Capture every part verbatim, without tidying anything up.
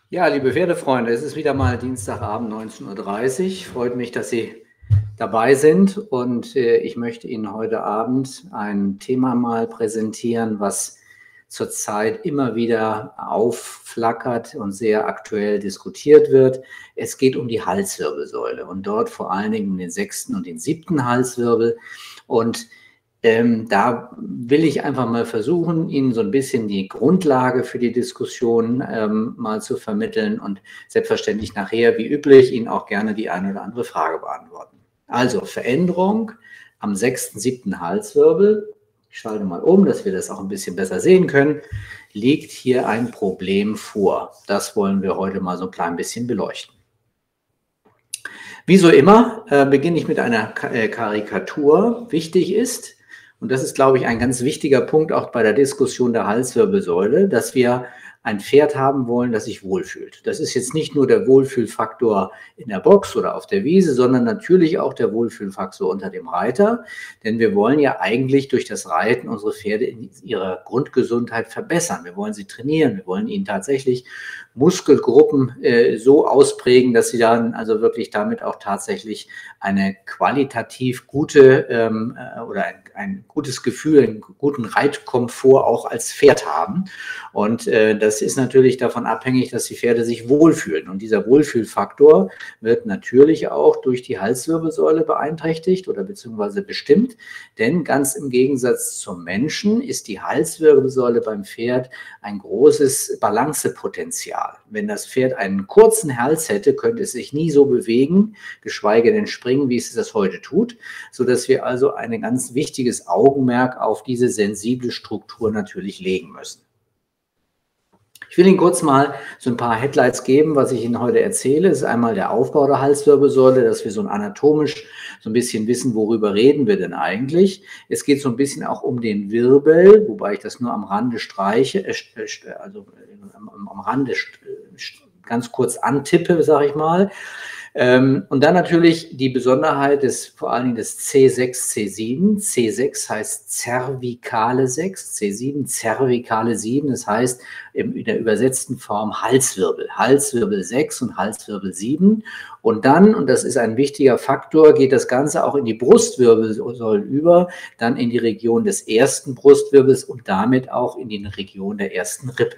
Ja, liebe Pferdefreunde, es ist wieder mal Dienstagabend neunzehn Uhr dreißig. Freut mich, dass Sie dabei sind und äh, ich möchte Ihnen heute Abend ein Thema mal präsentieren, was zurzeit immer wieder aufflackert und sehr aktuell diskutiert wird. Es geht um die Halswirbelsäule und dort vor allen Dingen um den sechsten und den siebten Halswirbel. Und ähm, da will ich einfach mal versuchen, Ihnen so ein bisschen die Grundlage für die Diskussion ähm, mal zu vermitteln und selbstverständlich nachher, wie üblich, Ihnen auch gerne die eine oder andere Frage beantworten. Also Veränderung am sechsten, siebten Halswirbel. Ich schalte mal um, dass wir das auch ein bisschen besser sehen können. Liegt hier ein Problem vor? Das wollen wir heute mal so ein klein bisschen beleuchten. Wie so immer äh, beginne ich mit einer Karikatur. Wichtig ist, und das ist, glaube ich, ein ganz wichtiger Punkt auch bei der Diskussion der Halswirbelsäule, dass wir ein Pferd haben wollen, das sich wohlfühlt. Das ist jetzt nicht nur der Wohlfühlfaktor in der Box oder auf der Wiese, sondern natürlich auch der Wohlfühlfaktor unter dem Reiter. Denn wir wollen ja eigentlich durch das Reiten unsere Pferde in ihrer Grundgesundheit verbessern. Wir wollen sie trainieren, wir wollen ihnen tatsächlich Muskelgruppen äh, so ausprägen, dass sie dann also wirklich damit auch tatsächlich eine qualitativ gute ähm, oder ein, ein gutes Gefühl, einen guten Reitkomfort auch als Pferd haben. Und äh, das ist natürlich davon abhängig, dass die Pferde sich wohlfühlen. Und dieser Wohlfühlfaktor wird natürlich auch durch die Halswirbelsäule beeinträchtigt oder beziehungsweise bestimmt. Denn ganz im Gegensatz zum Menschen ist die Halswirbelsäule beim Pferd ein großes Balancepotenzial. Wenn das Pferd einen kurzen Hals hätte, könnte es sich nie so bewegen, geschweige denn springen, wie es das heute tut, sodass wir also ein ganz wichtiges Augenmerk auf diese sensible Struktur natürlich legen müssen. Ich will Ihnen kurz mal so ein paar Headlights geben, was ich Ihnen heute erzähle. Das ist einmal der Aufbau der Halswirbelsäule, dass wir so anatomisch so ein bisschen wissen, worüber reden wir denn eigentlich. Es geht so ein bisschen auch um den Wirbel, wobei ich das nur am Rande streiche, äh, also am, am Rande ganz kurz antippe, sage ich mal. Ähm, und dann natürlich die Besonderheit des vor allen Dingen des C sechs, C sieben. C sechs heißt Zervikale sechs, C sieben Zervikale sieben, das heißt in der übersetzten Form Halswirbel. Halswirbel sechs und Halswirbel sieben. Und dann, und das ist ein wichtiger Faktor, geht das Ganze auch in die Brustwirbelsäule über, dann in die Region des ersten Brustwirbels und damit auch in die Region der ersten Rippe.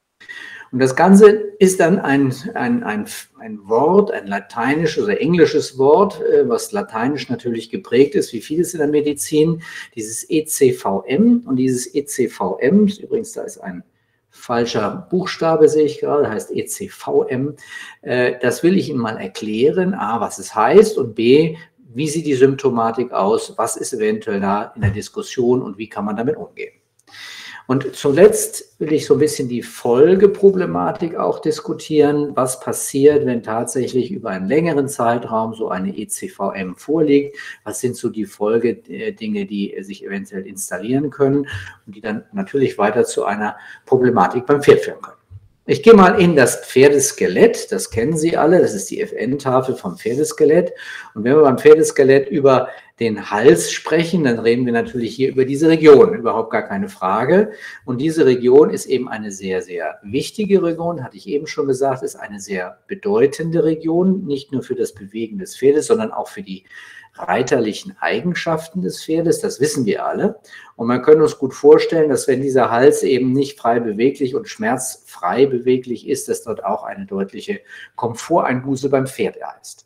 Und das Ganze ist dann ein, ein, ein, ein Wort, ein lateinisches oder englisches Wort, was lateinisch natürlich geprägt ist, wie vieles in der Medizin, dieses E C V M. Und dieses E C V M, übrigens, da ist ein falscher Buchstabe, sehe ich gerade, heißt E C V M. Das will ich Ihnen mal erklären, A, was es heißt und B, wie sieht die Symptomatik aus, was ist eventuell da in der Diskussion und wie kann man damit umgehen. Und zuletzt will ich so ein bisschen die Folgeproblematik auch diskutieren. Was passiert, wenn tatsächlich über einen längeren Zeitraum so eine E C V M vorliegt? Was sind so die Folgedinge, die sich eventuell installieren können und die dann natürlich weiter zu einer Problematik beim Pferd führen können? Ich gehe mal in das Pferdeskelett, das kennen Sie alle, das ist die F N-Tafel vom Pferdeskelett. Und wenn wir beim Pferdeskelett über den Hals sprechen, dann reden wir natürlich hier über diese Region, überhaupt gar keine Frage. Und diese Region ist eben eine sehr, sehr wichtige Region, hatte ich eben schon gesagt, ist eine sehr bedeutende Region, nicht nur für das Bewegen des Pferdes, sondern auch für die reiterlichen Eigenschaften des Pferdes, das wissen wir alle. Und man kann uns gut vorstellen, dass wenn dieser Hals eben nicht frei beweglich und schmerzfrei beweglich ist, dass dort auch eine deutliche Komforteinbuße beim Pferd ist.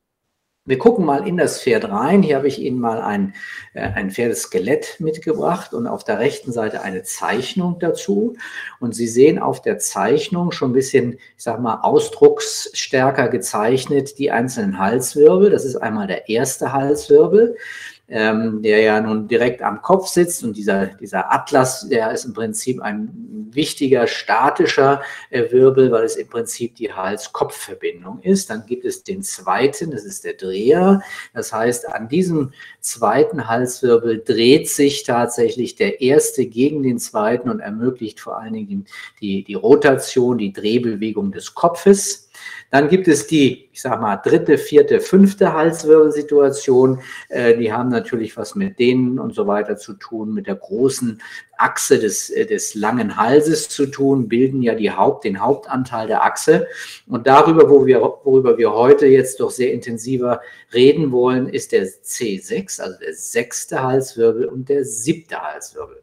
Wir gucken mal in das Pferd rein. Hier habe ich Ihnen mal ein, äh, ein Pferdeskelett mitgebracht und auf der rechten Seite eine Zeichnung dazu. Und Sie sehen auf der Zeichnung schon ein bisschen, ich sage mal, ausdrucksstärker gezeichnet die einzelnen Halswirbel. Das ist einmal der erste Halswirbel, ähm, der ja nun direkt am Kopf sitzt. Und dieser, dieser Atlas, der ist im Prinzip ein wichtiger statischer äh, Wirbel, weil es im Prinzip die Hals-Kopf-Verbindung ist. Dann gibt es den zweiten, das ist der Dreher. Das heißt, an diesem zweiten Halswirbel dreht sich tatsächlich der erste gegen den zweiten und ermöglicht vor allen Dingen die, die Rotation, die Drehbewegung des Kopfes. Dann gibt es die, ich sage mal, dritte, vierte, fünfte Halswirbelsituation. Äh, die haben natürlich was mit denen und so weiter zu tun, mit der großen Achse des, des langen Halses zu tun, bilden ja die Haupt, den Hauptanteil der Achse. Und darüber, wo wir, worüber wir heute jetzt doch sehr intensiver reden wollen, ist der C sechs, also der sechste Halswirbel und der siebte Halswirbel.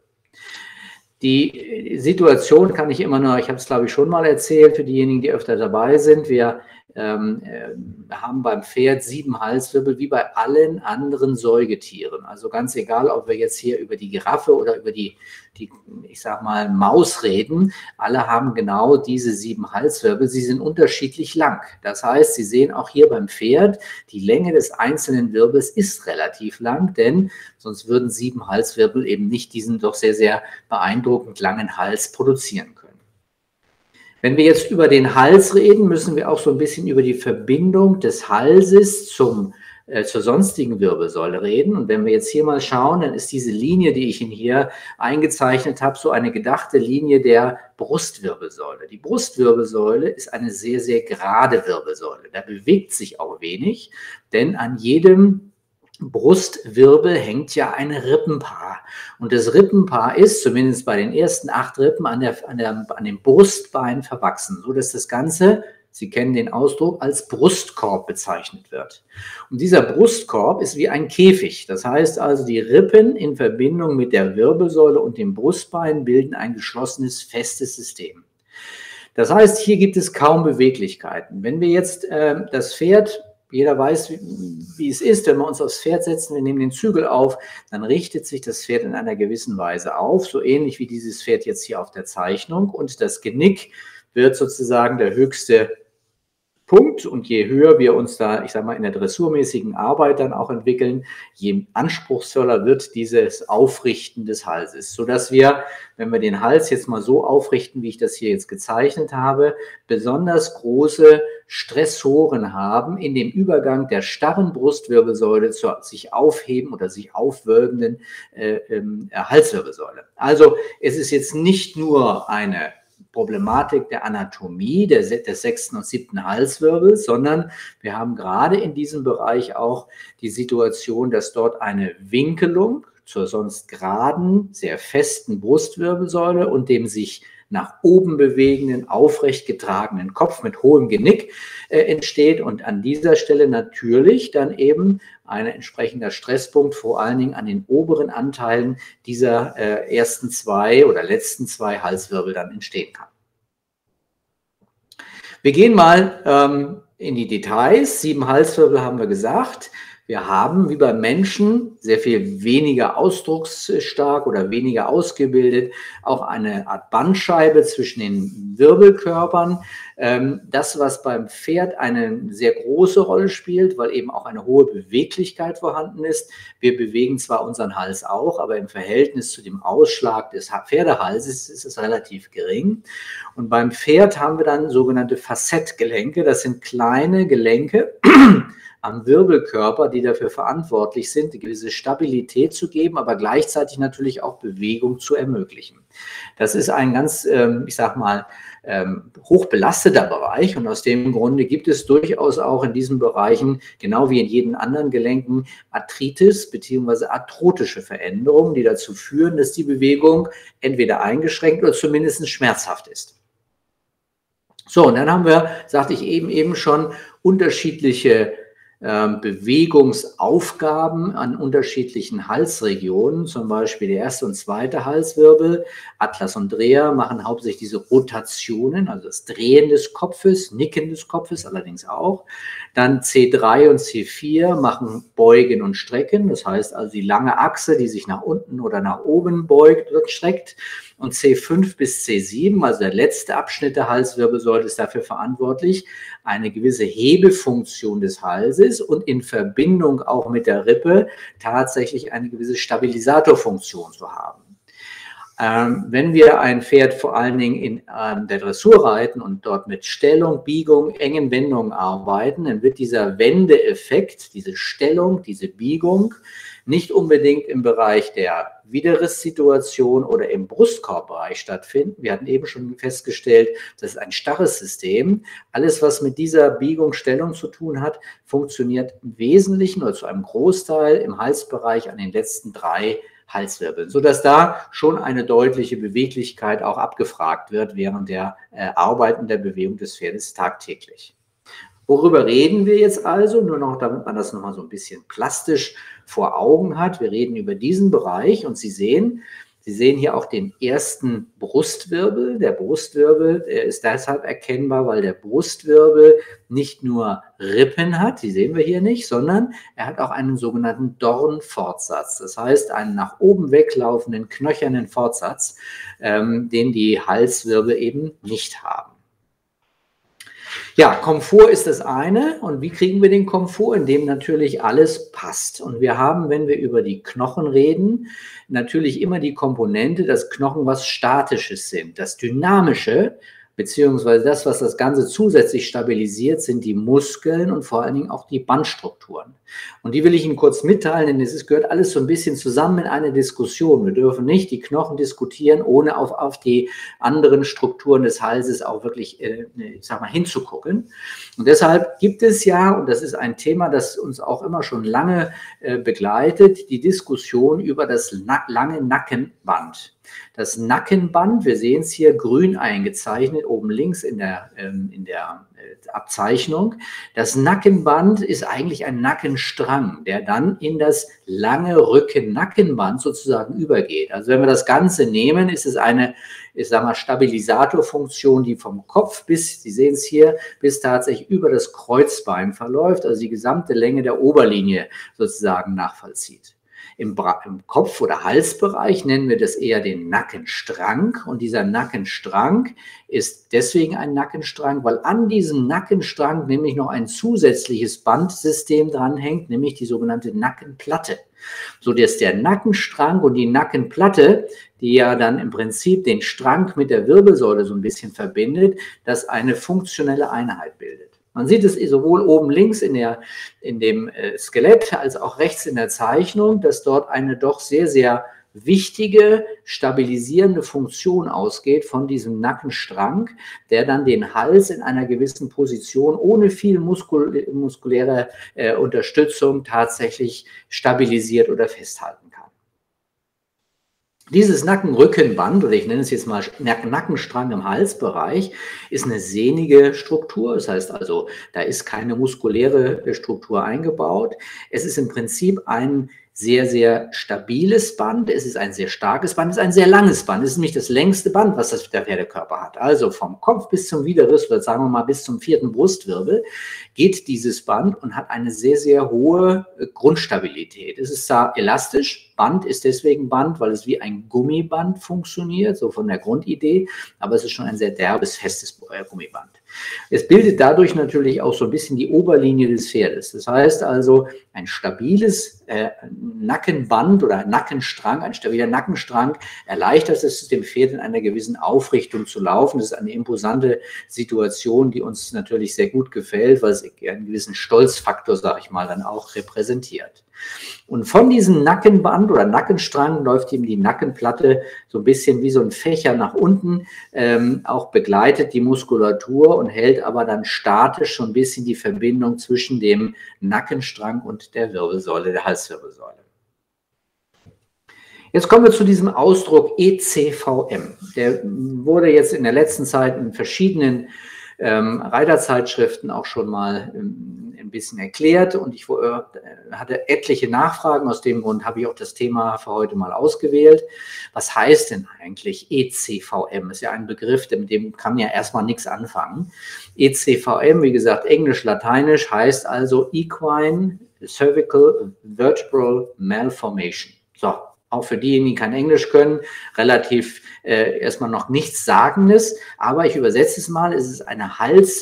Die Situation kann ich immer noch, ich habe es glaube ich schon mal erzählt, für diejenigen, die öfter dabei sind, wir ähm, äh, haben beim Pferd sieben Halswirbel wie bei allen anderen Säugetieren. Also ganz egal, ob wir jetzt hier über die Giraffe oder über die, die ich sag mal, Maus reden, alle haben genau diese sieben Halswirbel. Sie sind unterschiedlich lang. Das heißt, Sie sehen auch hier beim Pferd, die Länge des einzelnen Wirbels ist relativ lang, denn sonst würden sieben Halswirbel eben nicht diesen doch sehr, sehr beeindruckend langen Hals produzieren können. Wenn wir jetzt über den Hals reden, müssen wir auch so ein bisschen über die Verbindung des Halses zum, äh, zur sonstigen Wirbelsäule reden. Und wenn wir jetzt hier mal schauen, dann ist diese Linie, die ich Ihnen hier eingezeichnet habe, so eine gedachte Linie der Brustwirbelsäule. Die Brustwirbelsäule ist eine sehr, sehr gerade Wirbelsäule. Da bewegt sich auch wenig, denn an jedem Brustwirbel hängt ja ein Rippenpaar. Und das Rippenpaar ist, zumindest bei den ersten acht Rippen, an, der, an, der, an dem Brustbein verwachsen, sodass das Ganze, Sie kennen den Ausdruck, als Brustkorb bezeichnet wird. Und dieser Brustkorb ist wie ein Käfig. Das heißt also, die Rippen in Verbindung mit der Wirbelsäule und dem Brustbein bilden ein geschlossenes, festes System. Das heißt, hier gibt es kaum Beweglichkeiten. Wenn wir jetzt äh, das Pferd, jeder weiß, wie, wie es ist, wenn wir uns aufs Pferd setzen, wir nehmen den Zügel auf, dann richtet sich das Pferd in einer gewissen Weise auf, so ähnlich wie dieses Pferd jetzt hier auf der Zeichnung. Und das Genick wird sozusagen der höchste Punkt. Und je höher wir uns da, ich sage mal, in der dressurmäßigen Arbeit dann auch entwickeln, je anspruchsvoller wird dieses Aufrichten des Halses, sodass wir, wenn wir den Hals jetzt mal so aufrichten, wie ich das hier jetzt gezeichnet habe, besonders große Stressoren haben in dem Übergang der starren Brustwirbelsäule zur sich aufheben oder sich aufwölbenden äh, äh, Halswirbelsäule. Also es ist jetzt nicht nur eine Problematik der Anatomie der, des sechsten und siebten Halswirbels, sondern wir haben gerade in diesem Bereich auch die Situation, dass dort eine Winkelung zur sonst geraden, sehr festen Brustwirbelsäule und dem sich nach oben bewegenden, aufrecht getragenen Kopf mit hohem Genick äh, entsteht und an dieser Stelle natürlich dann eben ein entsprechender Stresspunkt vor allen Dingen an den oberen Anteilen dieser äh, ersten zwei oder letzten zwei Halswirbel dann entstehen kann. Wir gehen mal ähm, in die Details. Sieben Halswirbel haben wir gesagt. Wir haben, wie beim Menschen, sehr viel weniger ausdrucksstark oder weniger ausgebildet, auch eine Art Bandscheibe zwischen den Wirbelkörpern. Das, was beim Pferd eine sehr große Rolle spielt, weil eben auch eine hohe Beweglichkeit vorhanden ist. Wir bewegen zwar unseren Hals auch, aber im Verhältnis zu dem Ausschlag des Pferdehalses ist es relativ gering. Und beim Pferd haben wir dann sogenannte Facettgelenke. Das sind kleine Gelenke am Wirbelkörper, die dafür verantwortlich sind, eine gewisse Stabilität zu geben, aber gleichzeitig natürlich auch Bewegung zu ermöglichen. Das ist ein ganz, ich sag mal, hochbelasteter Bereich und aus dem Grunde gibt es durchaus auch in diesen Bereichen, genau wie in jedem anderen Gelenken, Arthritis bzw. arthrotische Veränderungen, die dazu führen, dass die Bewegung entweder eingeschränkt oder zumindest schmerzhaft ist. So, und dann haben wir, sagte ich eben eben schon, unterschiedliche Bewegungsaufgaben an unterschiedlichen Halsregionen, zum Beispiel der erste und zweite Halswirbel. Atlas und Dreher machen hauptsächlich diese Rotationen, also das Drehen des Kopfes, Nicken des Kopfes allerdings auch. Dann C drei und C vier machen Beugen und Strecken, das heißt also die lange Achse, die sich nach unten oder nach oben beugt und streckt. Und C fünf bis C sieben, also der letzte Abschnitt der Halswirbelsäule, ist dafür verantwortlich, eine gewisse Hebefunktion des Halses und in Verbindung auch mit der Rippe tatsächlich eine gewisse Stabilisatorfunktion zu haben. Ähm, wenn wir ein Pferd vor allen Dingen in ähm, der Dressur reiten und dort mit Stellung, Biegung, engen Wendungen arbeiten, dann wird dieser Wendeeffekt, diese Stellung, diese Biegung nicht unbedingt im Bereich der Widerrisssituation oder im Brustkorbbereich stattfinden. Wir hatten eben schon festgestellt, das ist ein starres System. Alles, was mit dieser Biegungsstellung zu tun hat, funktioniert im Wesentlichen oder zu einem Großteil im Halsbereich an den letzten drei Halswirbeln, sodass da schon eine deutliche Beweglichkeit auch abgefragt wird während der äh, Arbeit und der Bewegung des Pferdes tagtäglich. Worüber reden wir jetzt also? Nur noch, damit man das nochmal so ein bisschen plastisch vor Augen hat. Wir reden über diesen Bereich und Sie sehen, Sie sehen hier auch den ersten Brustwirbel. Der Brustwirbel, der ist deshalb erkennbar, weil der Brustwirbel nicht nur Rippen hat, die sehen wir hier nicht, sondern er hat auch einen sogenannten Dornfortsatz. Das heißt, einen nach oben weglaufenden, knöchernen Fortsatz, ähm, den die Halswirbel eben nicht haben. Ja, Komfort ist das eine. Und wie kriegen wir den Komfort? Indem natürlich alles passt. Und wir haben, wenn wir über die Knochen reden, natürlich immer die Komponente, dass Knochen was Statisches sind. Das Dynamische, beziehungsweise das, was das Ganze zusätzlich stabilisiert, sind die Muskeln und vor allen Dingen auch die Bandstrukturen. Und die will ich Ihnen kurz mitteilen, denn es gehört alles so ein bisschen zusammen in eine Diskussion. Wir dürfen nicht die Knochen diskutieren, ohne auf, auf die anderen Strukturen des Halses auch wirklich, äh, ich sag mal, hinzugucken. Und deshalb gibt es ja, und das ist ein Thema, das uns auch immer schon lange äh, begleitet, die Diskussion über das na lange Nackenband. Das Nackenband, wir sehen es hier grün eingezeichnet, oben links in der, ähm, in der äh, Abzeichnung. Das Nackenband ist eigentlich ein Nackenstrang, der dann in das lange Rücken-Nackenband sozusagen übergeht. Also wenn wir das Ganze nehmen, ist es eine, ich sag mal, Stabilisatorfunktion, die vom Kopf bis, Sie sehen es hier, bis tatsächlich über das Kreuzbein verläuft, also die gesamte Länge der Oberlinie sozusagen nachvollzieht. Im, Im Kopf- oder Halsbereich nennen wir das eher den Nackenstrang. Und dieser Nackenstrang ist deswegen ein Nackenstrang, weil an diesem Nackenstrang nämlich noch ein zusätzliches Bandsystem dranhängt, nämlich die sogenannte Nackenplatte. So dass der Nackenstrang und die Nackenplatte, die ja dann im Prinzip den Strang mit der Wirbelsäule so ein bisschen verbindet, das eine funktionelle Einheit bildet. Man sieht es sowohl oben links in, der, in dem äh, Skelett als auch rechts in der Zeichnung, dass dort eine doch sehr, sehr wichtige, stabilisierende Funktion ausgeht von diesem Nackenstrang, der dann den Hals in einer gewissen Position ohne viel muskul muskuläre äh, Unterstützung tatsächlich stabilisiert oder festhalten kann. Dieses Nackenrückenband, oder ich nenne es jetzt mal Nackenstrang im Halsbereich, ist eine sehnige Struktur. Das heißt also, da ist keine muskuläre Struktur eingebaut. Es ist im Prinzip ein sehr, sehr stabiles Band. Es ist ein sehr starkes Band. Es ist ein sehr langes Band. Es ist nämlich das längste Band, was das, der Pferdekörper hat. Also vom Kopf bis zum Widerriss, oder sagen wir mal bis zum vierten Brustwirbel, geht dieses Band und hat eine sehr, sehr hohe Grundstabilität. Es ist zwar elastisch. Band ist deswegen Band, weil es wie ein Gummiband funktioniert, so von der Grundidee, aber es ist schon ein sehr derbes, festes Gummiband. Es bildet dadurch natürlich auch so ein bisschen die Oberlinie des Pferdes. Das heißt also, ein stabiles äh, Nackenband oder ein Nackenstrang, ein stabiler Nackenstrang erleichtert es dem Pferd in einer gewissen Aufrichtung zu laufen. Das ist eine imposante Situation, die uns natürlich sehr gut gefällt, weil es einen gewissen Stolzfaktor, sage ich mal, dann auch repräsentiert. Und von diesem Nackenband oder Nackenstrang läuft ihm die Nackenplatte so ein bisschen wie so ein Fächer nach unten, ähm, auch begleitet die Muskulatur und hält aber dann statisch so ein bisschen die Verbindung zwischen dem Nackenstrang und der Wirbelsäule, der Halswirbelsäule. Jetzt kommen wir zu diesem Ausdruck E C V M. Der wurde jetzt in der letzten Zeit in verschiedenen ähm, Reiterzeitschriften auch schon mal ähm, ein bisschen erklärt und ich äh, hatte etliche Nachfragen. Aus dem Grund habe ich auch das Thema für heute mal ausgewählt. Was heißt denn eigentlich E C V M? Ist ja ein Begriff, mit dem kann man ja erstmal nichts anfangen. E C V M, wie gesagt, Englisch, Lateinisch, heißt also Equine Cervical Vertebral Malformation. So, auch für diejenigen, die kein Englisch können, relativ äh, erstmal noch nichts Sagendes, aber ich übersetze es mal, es ist eine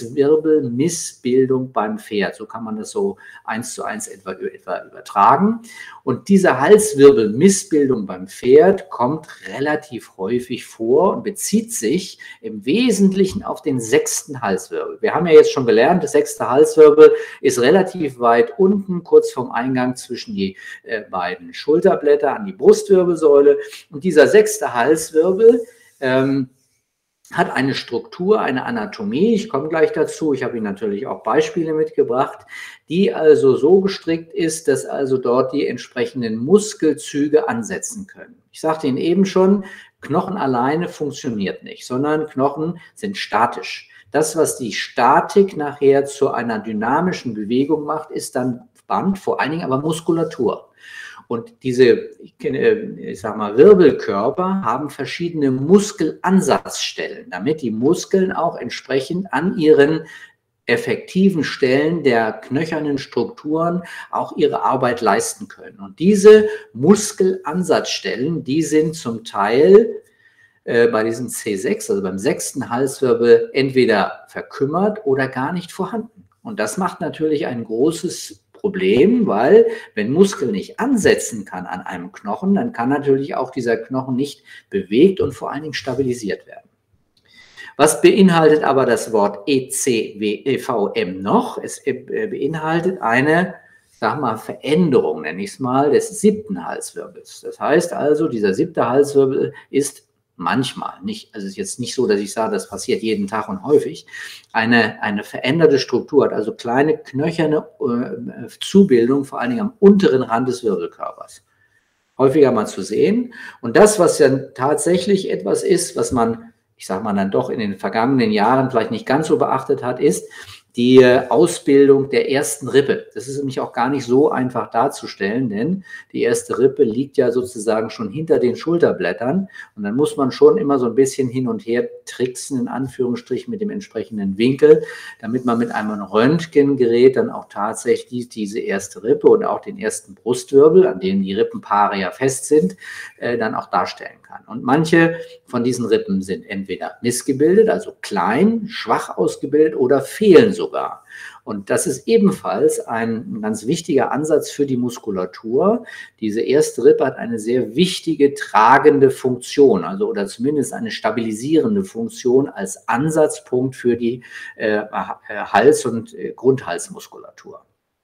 Halswirbelmissbildung beim Pferd, so kann man das so eins zu eins etwa, etwa übertragen. Und diese Halswirbelmissbildung beim Pferd kommt relativ häufig vor und bezieht sich im Wesentlichen auf den sechsten Halswirbel. Wir haben ja jetzt schon gelernt, der sechste Halswirbel ist relativ weit unten, kurz vorm Eingang zwischen die äh, beiden Schulterblätter an die Brustwirbelsäule. Und dieser sechste Halswirbel ähm, hat eine Struktur, eine Anatomie, ich komme gleich dazu, ich habe Ihnen natürlich auch Beispiele mitgebracht, die also so gestrickt ist, dass also dort die entsprechenden Muskelzüge ansetzen können. Ich sagte Ihnen eben schon, Knochen alleine funktioniert nicht, sondern Knochen sind statisch. Das, was die Statik nachher zu einer dynamischen Bewegung macht, ist dann Band, vor allen Dingen aber Muskulatur. Und diese, ich sag mal, Wirbelkörper haben verschiedene Muskelansatzstellen, damit die Muskeln auch entsprechend an ihren effektiven Stellen der knöchernen Strukturen auch ihre Arbeit leisten können. Und diese Muskelansatzstellen, die sind zum Teil äh, bei diesem C sechs, also beim sechsten Halswirbel, entweder verkümmert oder gar nicht vorhanden. Und das macht natürlich ein großes Problem, weil wenn Muskel nicht ansetzen kann an einem Knochen, dann kann natürlich auch dieser Knochen nicht bewegt und vor allen Dingen stabilisiert werden. Was beinhaltet aber das Wort E C V M noch? Es beinhaltet eine, sag mal, Veränderung, nenne ich es mal, des siebten Halswirbels. Das heißt also, dieser siebte Halswirbel ist manchmal, nicht, also es ist jetzt nicht so, dass ich sage, das passiert jeden Tag und häufig, eine, eine veränderte Struktur hat, also kleine knöcherne äh, Zubildung, vor allen Dingen am unteren Rand des Wirbelkörpers. Häufiger mal zu sehen. Und das, was ja tatsächlich etwas ist, was man, ich sage mal, dann doch in den vergangenen Jahren vielleicht nicht ganz so beachtet hat, ist die Ausbildung der ersten Rippe. Das ist nämlich auch gar nicht so einfach darzustellen, denn die erste Rippe liegt ja sozusagen schon hinter den Schulterblättern und dann muss man schon immer so ein bisschen hin und her tricksen, in Anführungsstrichen, mit dem entsprechenden Winkel, damit man mit einem Röntgengerät dann auch tatsächlich diese erste Rippe und auch den ersten Brustwirbel, an denen die Rippenpaare ja fest sind, äh, dann auch darstellen kann. Und manche von diesen Rippen sind entweder missgebildet, also klein, schwach ausgebildet oder fehlen sogar. Und das ist ebenfalls ein ganz wichtiger Ansatz für die Muskulatur. Diese erste Rippe hat eine sehr wichtige tragende Funktion, also oder zumindest eine stabilisierende Funktion als Ansatzpunkt für die äh, Hals- und äh, Grundhalsmuskulatur.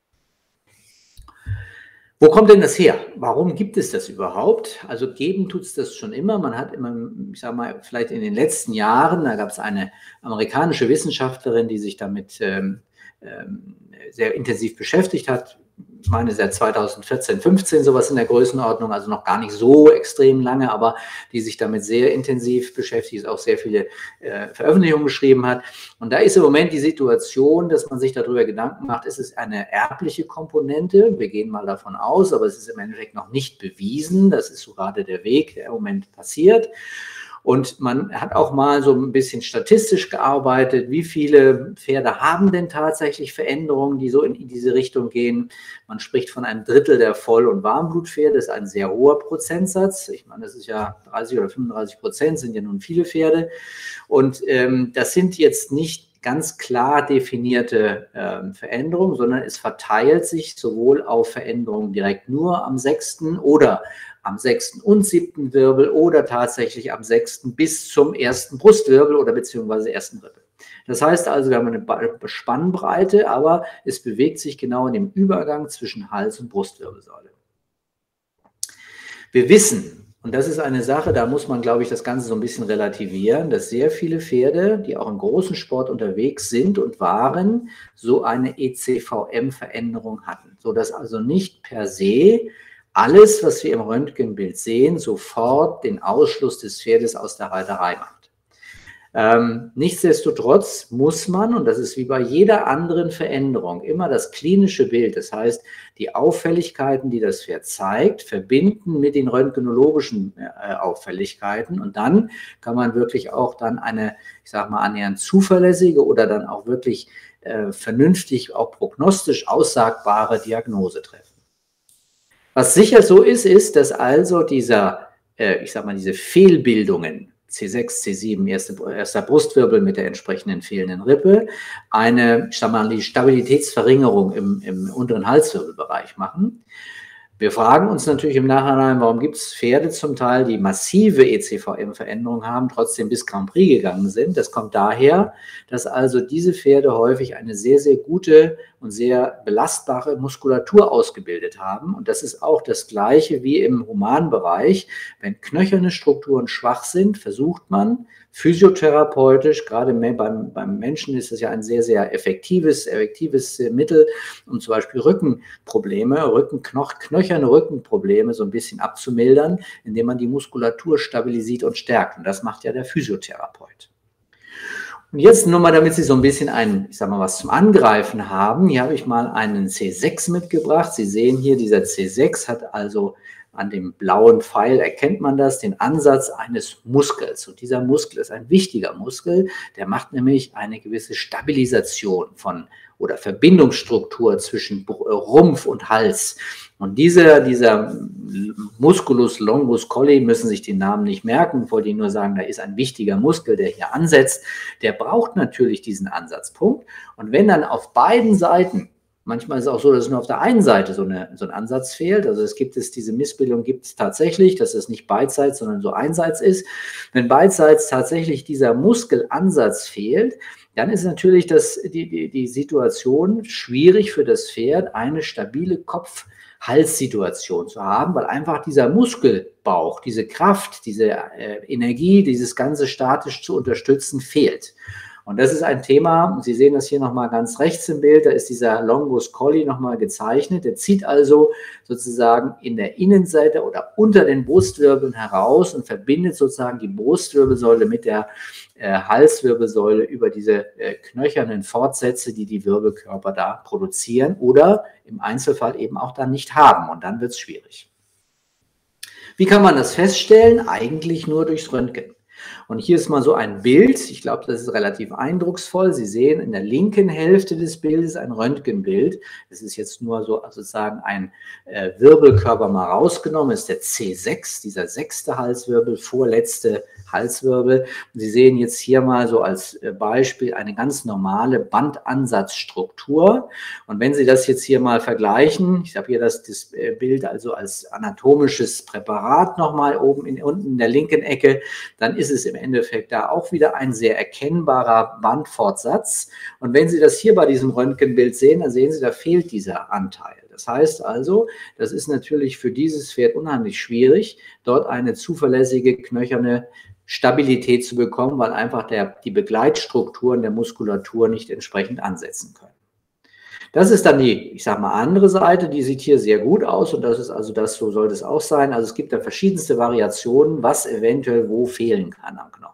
Wo kommt denn das her? Warum gibt es das überhaupt? Also geben tut es das schon immer. Man hat immer, ich sage mal, vielleicht in den letzten Jahren, da gab es eine amerikanische Wissenschaftlerin, die sich damit ähm, ähm, sehr intensiv beschäftigt hat. Ich meine, seit zweitausendvierzehn, fünfzehn sowas in der Größenordnung, also noch gar nicht so extrem lange, aber die sich damit sehr intensiv beschäftigt, auch sehr viele äh, Veröffentlichungen geschrieben hat. Und da ist im Moment die Situation, dass man sich darüber Gedanken macht, ist es eine erbliche Komponente? Wir gehen mal davon aus, aber es ist im Endeffekt noch nicht bewiesen. Das ist so gerade der Weg, der im Moment passiert. Und man hat auch mal so ein bisschen statistisch gearbeitet, wie viele Pferde haben denn tatsächlich Veränderungen, die so in, in diese Richtung gehen. Man spricht von einem Drittel der Voll- und Warmblutpferde, das ist ein sehr hoher Prozentsatz. Ich meine, das ist ja dreißig oder fünfunddreißig Prozent, sind ja nun viele Pferde. Und ähm, das sind jetzt nicht ganz klar definierte äh, Veränderungen, sondern es verteilt sich sowohl auf Veränderungen direkt nur am sechsten oder am sechsten und siebten Wirbel oder tatsächlich am sechsten bis zum ersten Brustwirbel oder beziehungsweise ersten Rippe. Das heißt also, wir haben eine Spannbreite, aber es bewegt sich genau in dem Übergang zwischen Hals- und Brustwirbelsäule. Wir wissen, und das ist eine Sache, da muss man, glaube ich, das Ganze so ein bisschen relativieren, dass sehr viele Pferde, die auch im großen Sport unterwegs sind und waren, so eine E C V M-Veränderung hatten, sodass also nicht per se alles, was wir im Röntgenbild sehen, sofort den Ausschluss des Pferdes aus der Reiterei macht. Ähm, nichtsdestotrotz muss man, und das ist wie bei jeder anderen Veränderung, immer das klinische Bild, das heißt die Auffälligkeiten, die das Pferd zeigt, verbinden mit den röntgenologischen äh, Auffälligkeiten und dann kann man wirklich auch dann eine, ich sage mal, annähernd zuverlässige oder dann auch wirklich äh, vernünftig, auch prognostisch aussagbare Diagnose treffen. Was sicher so ist, ist, dass also dieser, äh, ich sag mal, diese Fehlbildungen, C sechs, C sieben, erste, erster Brustwirbel mit der entsprechenden fehlenden Rippe, eine, ich sag mal, die Stabilitätsverringerung im, im unteren Halswirbelbereich machen. Wir fragen uns natürlich im Nachhinein, warum gibt es Pferde zum Teil, die massive E C V M-Veränderungen haben, trotzdem bis Grand Prix gegangen sind. Das kommt daher, dass also diese Pferde häufig eine sehr, sehr gute und sehr belastbare Muskulatur ausgebildet haben. Und das ist auch das Gleiche wie im Humanbereich. Wenn knöcherne Strukturen schwach sind, versucht man physiotherapeutisch, gerade beim, beim Menschen ist es ja ein sehr, sehr effektives, effektives Mittel, um zum Beispiel Rückenprobleme, Rückenknoch, knöcherne Rückenprobleme so ein bisschen abzumildern, indem man die Muskulatur stabilisiert und stärkt. Und das macht ja der Physiotherapeut. Und jetzt nur mal, damit Sie so ein bisschen ein, ich sag mal, was zum Angreifen haben. Hier habe ich mal einen C sechs mitgebracht. Sie sehen hier, dieser C sechs hat also an dem blauen Pfeil, erkennt man das, den Ansatz eines Muskels. Und dieser Muskel ist ein wichtiger Muskel, der macht nämlich eine gewisse Stabilisation von oder Verbindungsstruktur zwischen Rumpf und Hals. Und dieser, dieser Musculus longus colli, müssen sich den Namen nicht merken, ich wollte Ihnen nur sagen, da ist ein wichtiger Muskel, der hier ansetzt. Der braucht natürlich diesen Ansatzpunkt. Und wenn dann auf beiden Seiten, manchmal ist es auch so, dass nur auf der einen Seite so, eine, so ein Ansatz fehlt. Also es gibt es, diese Missbildung gibt es tatsächlich, dass es nicht beidseits, sondern so einseits ist. Wenn beidseits tatsächlich dieser Muskelansatz fehlt, dann ist natürlich das, die, die, die Situation schwierig für das Pferd, eine stabile Kopf-Hals-Situation zu haben, weil einfach dieser Muskelbauch, diese Kraft, diese äh, Energie, dieses Ganze statisch zu unterstützen, fehlt. Und das ist ein Thema, Sie sehen das hier nochmal ganz rechts im Bild, da ist dieser Longus colli nochmal gezeichnet. Der zieht also sozusagen in der Innenseite oder unter den Brustwirbeln heraus und verbindet sozusagen die Brustwirbelsäule mit der äh, Halswirbelsäule über diese äh, knöchernen Fortsätze, die die Wirbelkörper da produzieren oder im Einzelfall eben auch dann nicht haben. Und dann wird es schwierig. Wie kann man das feststellen? Eigentlich nur durchs Röntgen. Und hier ist mal so ein Bild, ich glaube, das ist relativ eindrucksvoll. Sie sehen in der linken Hälfte des Bildes ein Röntgenbild. Das ist jetzt nur so sozusagen ein äh, Wirbelkörper mal rausgenommen, das ist der C sechs, dieser sechste Halswirbel, vorletzte Halswirbel. Und Sie sehen jetzt hier mal so als Beispiel eine ganz normale Bandansatzstruktur. Und wenn Sie das jetzt hier mal vergleichen, ich habe hier das, das Bild also als anatomisches Präparat nochmal oben in, unten in der linken Ecke, dann ist es im Endeffekt da auch wieder ein sehr erkennbarer Bandfortsatz. Und wenn Sie das hier bei diesem Röntgenbild sehen, dann sehen Sie, da fehlt dieser Anteil. Das heißt also, das ist natürlich für dieses Pferd unheimlich schwierig, dort eine zuverlässige, knöcherne Stabilität zu bekommen, weil einfach der, die Begleitstrukturen der Muskulatur nicht entsprechend ansetzen können. Das ist dann die, ich sage mal, andere Seite, die sieht hier sehr gut aus und das ist also das, so sollte es auch sein. Also es gibt da verschiedenste Variationen, was eventuell wo fehlen kann am Knochen.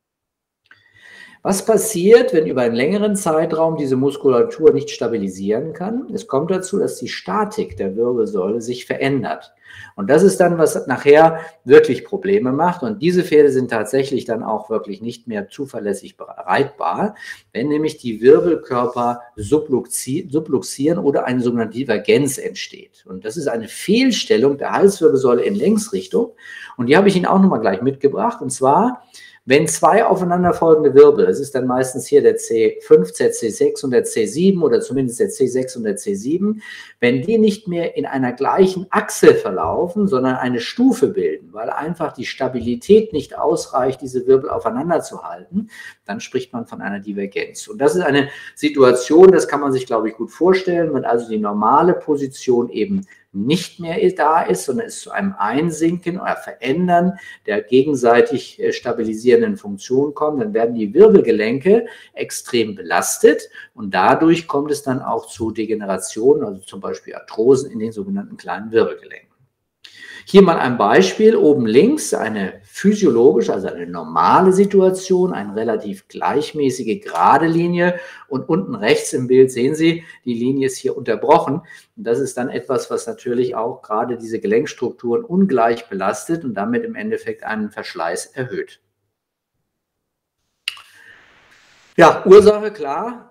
Was passiert, wenn über einen längeren Zeitraum diese Muskulatur nicht stabilisieren kann? Es kommt dazu, dass die Statik der Wirbelsäule sich verändert. Und das ist dann, was nachher wirklich Probleme macht. Und diese Pferde sind tatsächlich dann auch wirklich nicht mehr zuverlässig reitbar, wenn nämlich die Wirbelkörper subluxieren oder eine sogenannte Divergenz entsteht. Und das ist eine Fehlstellung der Halswirbelsäule in Längsrichtung. Und die habe ich Ihnen auch nochmal gleich mitgebracht. Und zwar, wenn zwei aufeinanderfolgende Wirbel, das ist dann meistens hier der C fünf, der C sechs und der C sieben oder zumindest der C sechs und der C sieben, wenn die nicht mehr in einer gleichen Achse verlaufen, sondern eine Stufe bilden, weil einfach die Stabilität nicht ausreicht, diese Wirbel aufeinander zu halten, dann spricht man von einer Divergenz. Und das ist eine Situation, das kann man sich, glaube ich, gut vorstellen, wenn also die normale Position eben nicht mehr da ist, sondern es zu einem Einsinken oder Verändern der gegenseitig stabilisierenden Funktion kommt, dann werden die Wirbelgelenke extrem belastet und dadurch kommt es dann auch zu Degenerationen, also zum Beispiel Arthrosen in den sogenannten kleinen Wirbelgelenken. Hier mal ein Beispiel, oben links eine physiologische, also eine normale Situation, eine relativ gleichmäßige gerade Linie und unten rechts im Bild sehen Sie, die Linie ist hier unterbrochen und das ist dann etwas, was natürlich auch gerade diese Gelenkstrukturen ungleich belastet und damit im Endeffekt einen Verschleiß erhöht. Ja, Ursache klar,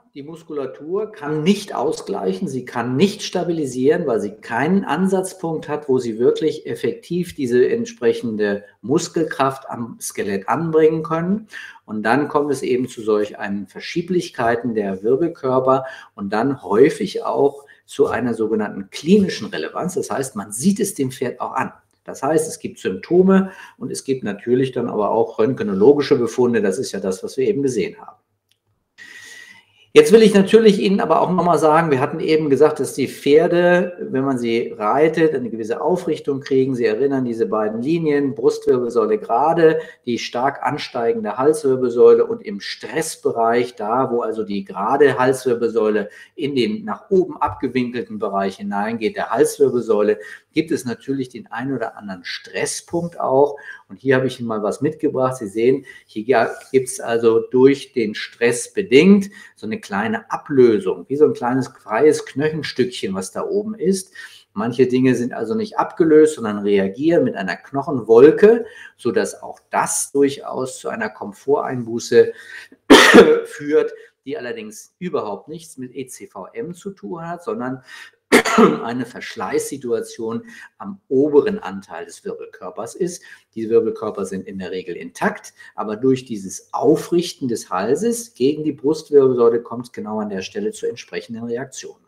die Muskulatur kann nicht ausgleichen, sie kann nicht stabilisieren, weil sie keinen Ansatzpunkt hat, wo sie wirklich effektiv diese entsprechende Muskelkraft am Skelett anbringen können. Und dann kommt es eben zu solch einen Verschieblichkeiten der Wirbelkörper und dann häufig auch zu einer sogenannten klinischen Relevanz. Das heißt, man sieht es dem Pferd auch an. Das heißt, es gibt Symptome und es gibt natürlich dann aber auch röntgenologische Befunde. Das ist ja das, was wir eben gesehen haben. Jetzt will ich natürlich Ihnen aber auch nochmal sagen, wir hatten eben gesagt, dass die Pferde, wenn man sie reitet, eine gewisse Aufrichtung kriegen. Sie erinnern diese beiden Linien, Brustwirbelsäule gerade, die stark ansteigende Halswirbelsäule und im Stressbereich, da wo also die gerade Halswirbelsäule in den nach oben abgewinkelten Bereich hineingeht, der Halswirbelsäule, gibt es natürlich den einen oder anderen Stresspunkt auch. Und hier habe ich Ihnen mal was mitgebracht. Sie sehen, hier gibt es also durch den Stress bedingt so eine kleine Ablösung, wie so ein kleines freies Knochenstückchen, was da oben ist. Manche Dinge sind also nicht abgelöst, sondern reagieren mit einer Knochenwolke, sodass auch das durchaus zu einer Komforteinbuße führt, die allerdings überhaupt nichts mit E C V M zu tun hat, sondern eine Verschleißsituation am oberen Anteil des Wirbelkörpers ist. Die Wirbelkörper sind in der Regel intakt, aber durch dieses Aufrichten des Halses gegen die Brustwirbelsäule kommt es genau an der Stelle zu entsprechenden Reaktionen.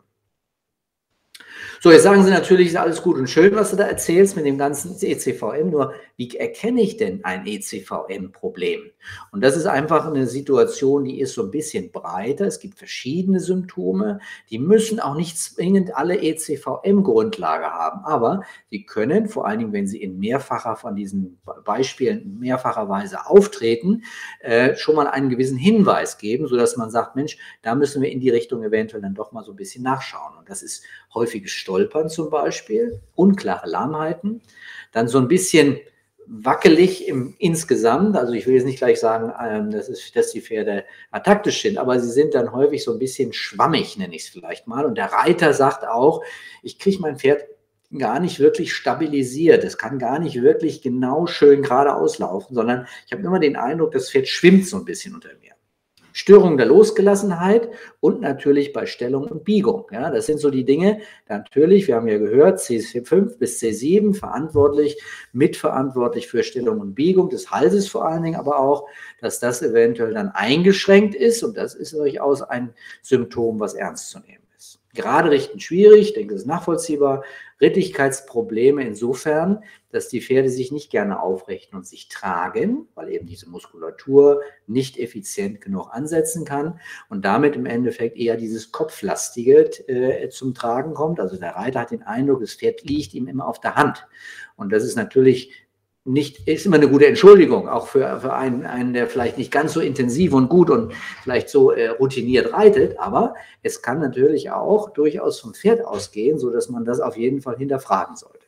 So, jetzt sagen Sie natürlich, ist alles gut und schön, was du da erzählst mit dem ganzen E C V M, nur wie erkenne ich denn ein E C V M-Problem? Und das ist einfach eine Situation, die ist so ein bisschen breiter. Es gibt verschiedene Symptome, die müssen auch nicht zwingend alle E C V M-Grundlage haben, aber sie können, vor allen Dingen, wenn sie in mehrfacher von diesen Beispielen mehrfacher Weise auftreten, äh, schon mal einen gewissen Hinweis geben, sodass man sagt, Mensch, da müssen wir in die Richtung eventuell dann doch mal so ein bisschen nachschauen. Und das ist häufiges Stolpern zum Beispiel, unklare Lahmheiten, dann so ein bisschen wackelig im insgesamt, also ich will jetzt nicht gleich sagen, ähm, das ist, dass die Pferde ataktisch sind, aber sie sind dann häufig so ein bisschen schwammig, nenne ich es vielleicht mal. Und der Reiter sagt auch, ich kriege mein Pferd gar nicht wirklich stabilisiert, es kann gar nicht wirklich genau schön geradeaus laufen, sondern ich habe immer den Eindruck, das Pferd schwimmt so ein bisschen unter mir. Störung der Losgelassenheit und natürlich bei Stellung und Biegung. Ja, das sind so die Dinge, natürlich, wir haben ja gehört, C fünf bis C sieben verantwortlich, mitverantwortlich für Stellung und Biegung des Halses vor allen Dingen, aber auch, dass das eventuell dann eingeschränkt ist und das ist durchaus ein Symptom, was ernst zu nehmen ist. Gerade richten schwierig, ich denke, das ist nachvollziehbar. Rittigkeitsprobleme insofern, dass die Pferde sich nicht gerne aufrichten und sich tragen, weil eben diese Muskulatur nicht effizient genug ansetzen kann und damit im Endeffekt eher dieses Kopflastige äh, zum Tragen kommt. Also der Reiter hat den Eindruck, das Pferd liegt ihm immer auf der Hand. Und das ist natürlich nicht, ist immer eine gute Entschuldigung, auch für, für einen, einen, der vielleicht nicht ganz so intensiv und gut und vielleicht so äh, routiniert reitet, aber es kann natürlich auch durchaus vom Pferd ausgehen, sodass man das auf jeden Fall hinterfragen sollte.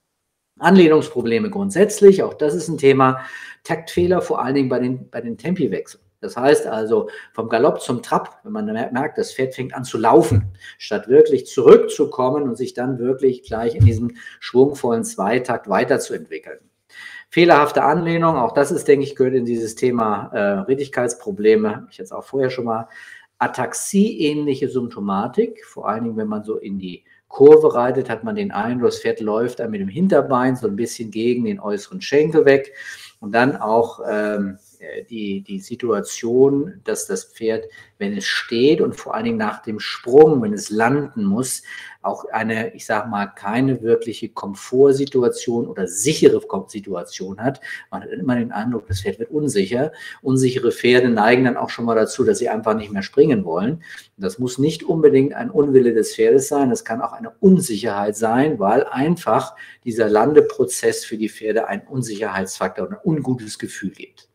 Anlehnungsprobleme grundsätzlich, auch das ist ein Thema. Taktfehler, vor allen Dingen bei den, bei den Tempiwechseln. Das heißt also vom Galopp zum Trab, wenn man merkt, das Pferd fängt an zu laufen, statt wirklich zurückzukommen und sich dann wirklich gleich in diesem schwungvollen Zweitakt weiterzuentwickeln. Fehlerhafte Anlehnung, auch das ist, denke ich, gehört in dieses Thema äh, Rittigkeitsprobleme, habe ich jetzt auch vorher schon mal. Ataxie-ähnliche Symptomatik, vor allen Dingen, wenn man so in die Kurve reitet, hat man den Eindruck, das Pferd läuft dann mit dem Hinterbein so ein bisschen gegen den äußeren Schenkel weg. Und dann auch ähm, die, die Situation, dass das Pferd, wenn es steht und vor allen Dingen nach dem Sprung, wenn es landen muss, auch eine, ich sage mal, keine wirkliche Komfortsituation oder sichere Situation hat. Man hat immer den Eindruck, das Pferd wird unsicher. Unsichere Pferde neigen dann auch schon mal dazu, dass sie einfach nicht mehr springen wollen. Das muss nicht unbedingt ein Unwille des Pferdes sein, das kann auch eine Unsicherheit sein, weil einfach dieser Landeprozess für die Pferde einen Unsicherheitsfaktor und ein ungutes Gefühl gibt.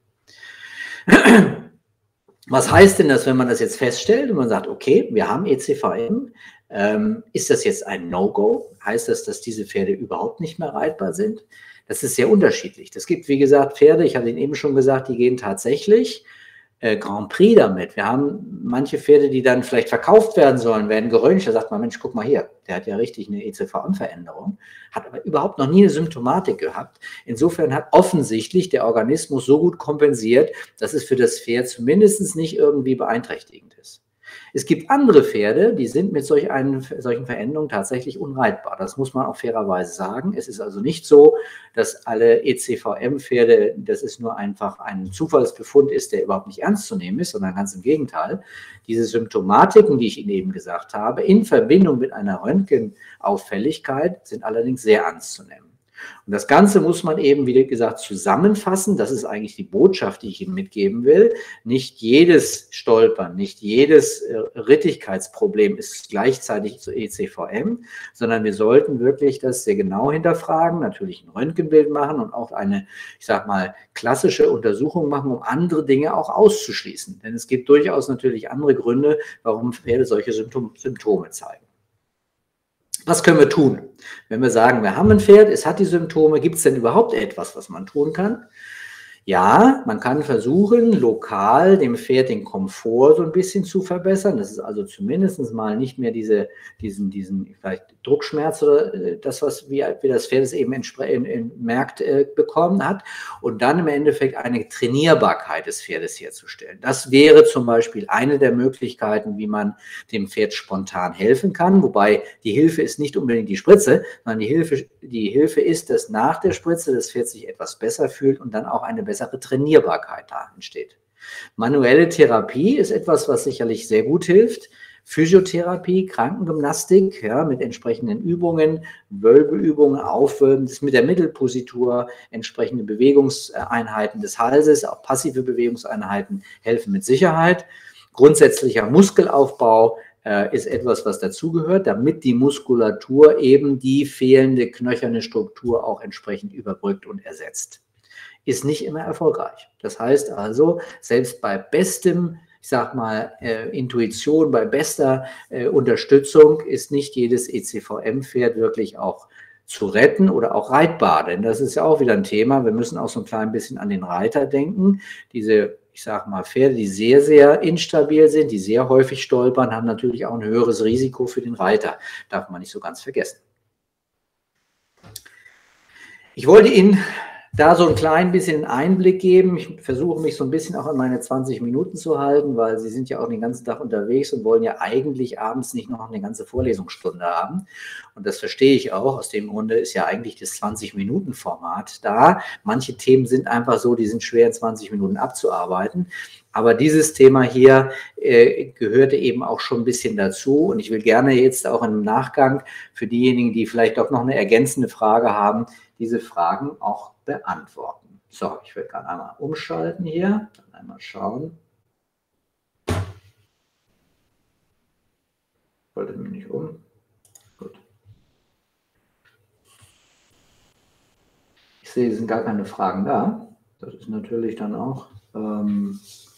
Was heißt denn das, wenn man das jetzt feststellt und man sagt, okay, wir haben E C V M, ähm, ist das jetzt ein No-Go? Heißt das, dass diese Pferde überhaupt nicht mehr reitbar sind? Das ist sehr unterschiedlich. Das gibt, wie gesagt, Pferde, ich habe Ihnen eben schon gesagt, die gehen tatsächlich äh, Grand Prix damit. Wir haben manche Pferde, die dann vielleicht verkauft werden sollen, werden geröntgt. Da sagt man, Mensch, guck mal hier, der hat ja richtig eine E C V M-Veränderung, hat aber überhaupt noch nie eine Symptomatik gehabt. Insofern hat offensichtlich der Organismus so gut kompensiert, dass es für das Pferd zumindest nicht irgendwie beeinträchtigend ist. Es gibt andere Pferde, die sind mit solch einen, solchen Veränderungen tatsächlich unreitbar. Das muss man auch fairerweise sagen. Es ist also nicht so, dass alle E C V M-Pferde, das ist nur einfach ein Zufallsbefund ist, der überhaupt nicht ernst zu nehmen ist, sondern ganz im Gegenteil. Diese Symptomatiken, die ich Ihnen eben gesagt habe, in Verbindung mit einer Röntgenauffälligkeit sind allerdings sehr ernst zu nehmen. Und das Ganze muss man eben, wie gesagt, zusammenfassen. Das ist eigentlich die Botschaft, die ich Ihnen mitgeben will. Nicht jedes Stolpern, nicht jedes Rittigkeitsproblem ist gleichzeitig zu E C V M, sondern wir sollten wirklich das sehr genau hinterfragen, natürlich ein Röntgenbild machen und auch eine, ich sag mal, klassische Untersuchung machen, um andere Dinge auch auszuschließen. Denn es gibt durchaus natürlich andere Gründe, warum Pferde solche Symptome zeigen. Was können wir tun? Wenn wir sagen, wir haben ein Pferd, es hat die Symptome, gibt es denn überhaupt etwas, was man tun kann? Ja, man kann versuchen, lokal dem Pferd den Komfort so ein bisschen zu verbessern. Das ist also zumindest mal nicht mehr diese, diesen, diesen vielleicht Druckschmerz oder das, was wie, wie das Pferd es eben merkt, äh, bekommen hat. Und dann im Endeffekt eine Trainierbarkeit des Pferdes herzustellen. Das wäre zum Beispiel eine der Möglichkeiten, wie man dem Pferd spontan helfen kann. Wobei die Hilfe ist nicht unbedingt die Spritze, sondern die Hilfe, die Hilfe ist, dass nach der Spritze das Pferd sich etwas besser fühlt und dann auch eine bessere bessere Trainierbarkeit da entsteht. Manuelle Therapie ist etwas, was sicherlich sehr gut hilft. Physiotherapie, Krankengymnastik, ja, mit entsprechenden Übungen, Wölbeübungen, Aufwölben, das mit der Mittelpositur, entsprechende Bewegungseinheiten des Halses, auch passive Bewegungseinheiten helfen mit Sicherheit. Grundsätzlicher Muskelaufbau äh, ist etwas, was dazugehört, damit die Muskulatur eben die fehlende knöcherne Struktur auch entsprechend überbrückt und ersetzt. Ist nicht immer erfolgreich. Das heißt also, selbst bei bestem, ich sag mal, äh, Intuition, bei bester äh, Unterstützung ist nicht jedes E C V M-Pferd wirklich auch zu retten oder auch reitbar. Denn das ist ja auch wieder ein Thema. Wir müssen auch so ein klein bisschen an den Reiter denken. Diese, ich sag mal, Pferde, die sehr, sehr instabil sind, die sehr häufig stolpern, haben natürlich auch ein höheres Risiko für den Reiter. Darf man nicht so ganz vergessen. Ich wollte Ihnen da so ein klein bisschen Einblick geben. Ich versuche mich so ein bisschen auch an meine zwanzig Minuten zu halten, weil Sie sind ja auch den ganzen Tag unterwegs und wollen ja eigentlich abends nicht noch eine ganze Vorlesungsstunde haben. Und das verstehe ich auch. Aus dem Grunde ist ja eigentlich das zwanzig-Minuten-Format da. Manche Themen sind einfach so, die sind schwer in zwanzig Minuten abzuarbeiten. Aber dieses Thema hier äh, gehörte eben auch schon ein bisschen dazu. Und ich will gerne jetzt auch im Nachgang für diejenigen, die vielleicht auch noch eine ergänzende Frage haben, diese Fragen auch beantworten. So, ich werde gerade einmal umschalten hier, dann einmal schauen. Ich wollte mich nicht um. Gut. Ich sehe, es sind gar keine Fragen da. Das ist natürlich dann auch. Ähm,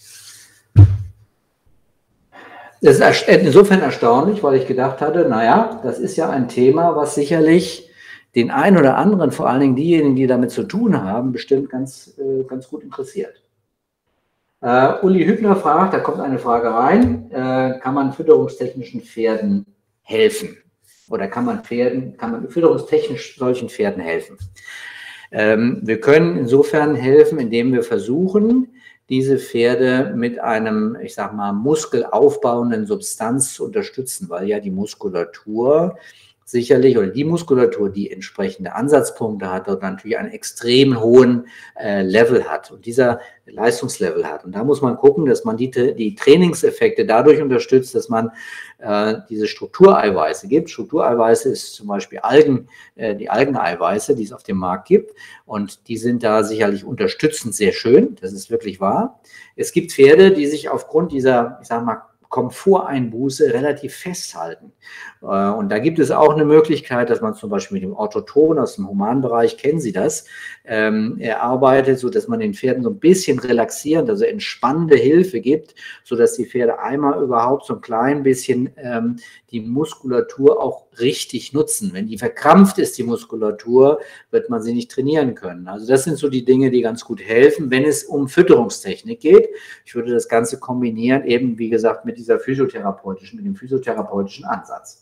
das ist insofern erstaunlich, weil ich gedacht hatte, naja, das ist ja ein Thema, was sicherlich den einen oder anderen, vor allen Dingen diejenigen, die damit zu tun haben, bestimmt ganz, äh, ganz gut interessiert. Äh, Uli Hübner fragt, da kommt eine Frage rein, äh, kann man fütterungstechnischen Pferden helfen? Oder kann man Pferden, kann man fütterungstechnisch solchen Pferden helfen? Ähm, wir können insofern helfen, indem wir versuchen, diese Pferde mit einem, ich sag mal, muskelaufbauenden Substanz zu unterstützen, weil ja die Muskulatur sicherlich, oder die Muskulatur, die entsprechende Ansatzpunkte hat, dort natürlich einen extrem hohen äh, Level hat und dieser Leistungslevel hat. Und da muss man gucken, dass man die, die Trainingseffekte dadurch unterstützt, dass man äh, diese Struktureiweiße gibt. Struktureiweiße ist zum Beispiel Algen, äh, die Algeneiweiße, die es auf dem Markt gibt. Und die sind da sicherlich unterstützend sehr schön. Das ist wirklich wahr. Es gibt Pferde, die sich aufgrund dieser, ich sage mal, Komforteinbuße relativ festhalten. Und da gibt es auch eine Möglichkeit, dass man zum Beispiel mit dem Orthoton aus dem Humanbereich, kennen Sie das, ähm, er arbeitet, sodass man den Pferden so ein bisschen relaxierend, also entspannende Hilfe gibt, sodass die Pferde einmal überhaupt so ein klein bisschen ähm, die Muskulatur auch richtig nutzen. Wenn die verkrampft ist, die Muskulatur, wird man sie nicht trainieren können. Also das sind so die Dinge, die ganz gut helfen, wenn es um Fütterungstechnik geht. Ich würde das Ganze kombinieren, eben wie gesagt, mit dieser physiotherapeutischen, mit dem physiotherapeutischen Ansatz.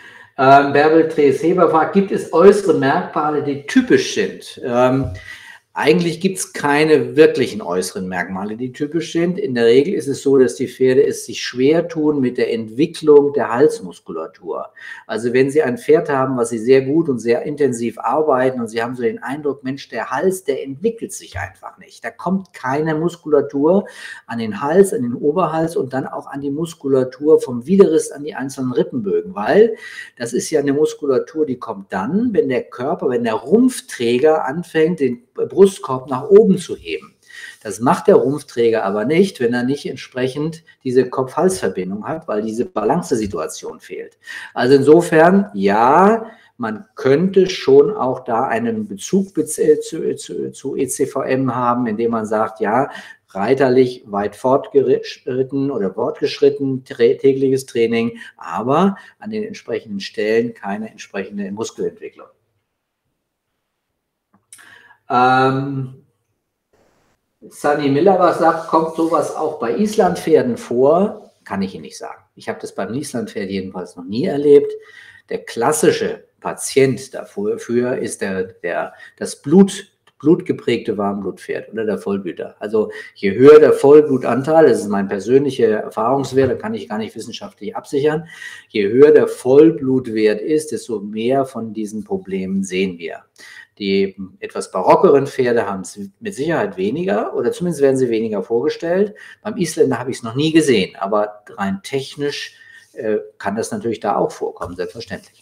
Ähm, Bärbel Drees-Heber fragt, gibt es äußere Merkmale, die typisch sind? Ähm, Eigentlich gibt es keine wirklichen äußeren Merkmale, die typisch sind. In der Regel ist es so, dass die Pferde es sich schwer tun mit der Entwicklung der Halsmuskulatur. Also wenn Sie ein Pferd haben, was Sie sehr gut und sehr intensiv arbeiten und Sie haben so den Eindruck, Mensch, der Hals, der entwickelt sich einfach nicht. Da kommt keine Muskulatur an den Hals, an den Oberhals und dann auch an die Muskulatur vom Widerrist an die einzelnen Rippenbögen, weil das ist ja eine Muskulatur, die kommt dann, wenn der Körper, wenn der Rumpfträger anfängt, den Brustkorb nach oben zu heben. Das macht der Rumpfträger aber nicht, wenn er nicht entsprechend diese Kopf-Hals-Verbindung hat, weil diese Balancesituation fehlt. Also insofern, ja, man könnte schon auch da einen Bezug zu, zu, zu E C V M haben, indem man sagt, ja, reiterlich weit fortgeschritten oder fortgeschritten, tägliches Training, aber an den entsprechenden Stellen keine entsprechende Muskelentwicklung. Ähm, Sunny Miller was sagt, kommt sowas auch bei Islandpferden vor? Kann ich Ihnen nicht sagen. Ich habe das beim Islandpferd jedenfalls noch nie erlebt. Der klassische Patient dafür ist der, der, das Blut, blutgeprägte Warmblutpferd oder der Vollblüter. Also je höher der Vollblutanteil, das ist mein persönlicher Erfahrungswert, da kann ich gar nicht wissenschaftlich absichern, je höher der Vollblutwert ist, desto mehr von diesen Problemen sehen wir. Die etwas barockeren Pferde haben es mit Sicherheit weniger oder zumindest werden sie weniger vorgestellt. Beim Isländer habe ich es noch nie gesehen, aber rein technisch äh, kann das natürlich da auch vorkommen, selbstverständlich.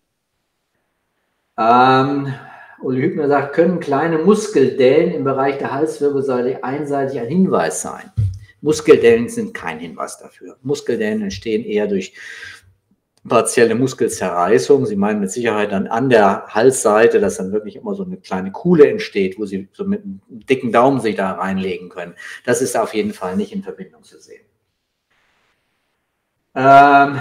Ähm, Uli Hübner sagt, können kleine Muskeldellen im Bereich der Halswirbelsäule einseitig ein Hinweis sein? Muskeldellen sind kein Hinweis dafür. Muskeldellen entstehen eher durch partielle Muskelzerreißung. Sie meinen mit Sicherheit dann an der Halsseite, dass dann wirklich immer so eine kleine Kuhle entsteht, wo Sie so mit einem dicken Daumen sich da reinlegen können. Das ist auf jeden Fall nicht in Verbindung zu sehen. Ähm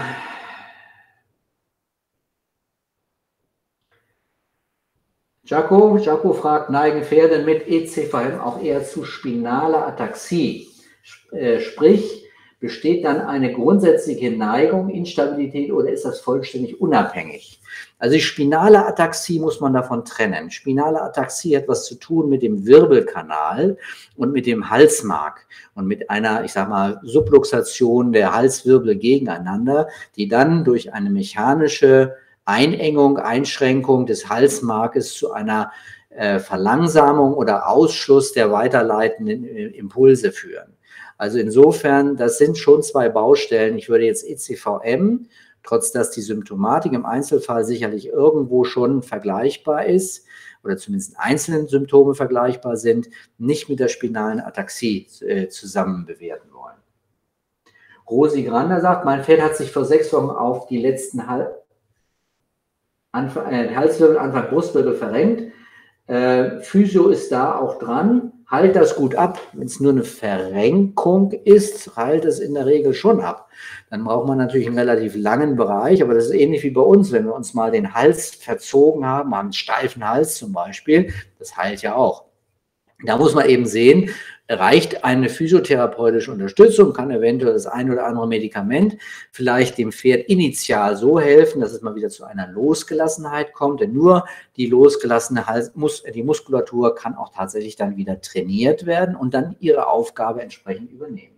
Jaco, Jaco fragt, neigen Pferde mit E C V M auch eher zu spinaler Ataxie? Sprich, besteht dann eine grundsätzliche Neigung, Instabilität oder ist das vollständig unabhängig? Also die spinale Ataxie muss man davon trennen. Spinale Ataxie hat was zu tun mit dem Wirbelkanal und mit dem Halsmark und mit einer, ich sag mal, Subluxation der Halswirbel gegeneinander, die dann durch eine mechanische Einengung, Einschränkung des Halsmarkes zu einer äh, Verlangsamung oder Ausschluss der weiterleitenden Impulse führen. Also insofern, das sind schon zwei Baustellen. Ich würde jetzt E C V M, trotz dass die Symptomatik im Einzelfall sicherlich irgendwo schon vergleichbar ist oder zumindest einzelne Symptome vergleichbar sind, nicht mit der spinalen Ataxie äh, zusammen bewerten wollen. Rosi Grander sagt, mein Pferd hat sich vor sechs Wochen auf die letzten Hal Anfang, äh, Halswirbel, Anfang Brustwirbel verrenkt. Äh, Physio ist da auch dran. Halt das gut ab. Wenn es nur eine Verrenkung ist, halt es in der Regel schon ab. Dann braucht man natürlich einen relativ langen Bereich, aber das ist ähnlich wie bei uns, wenn wir uns mal den Hals verzogen haben, haben einen steifen Hals zum Beispiel, das heilt ja auch. Da muss man eben sehen, reicht eine physiotherapeutische Unterstützung, kann eventuell das ein oder andere Medikament vielleicht dem Pferd initial so helfen, dass es mal wieder zu einer Losgelassenheit kommt, denn nur die losgelassene Hals, die Muskulatur kann auch tatsächlich dann wieder trainiert werden und dann ihre Aufgabe entsprechend übernehmen.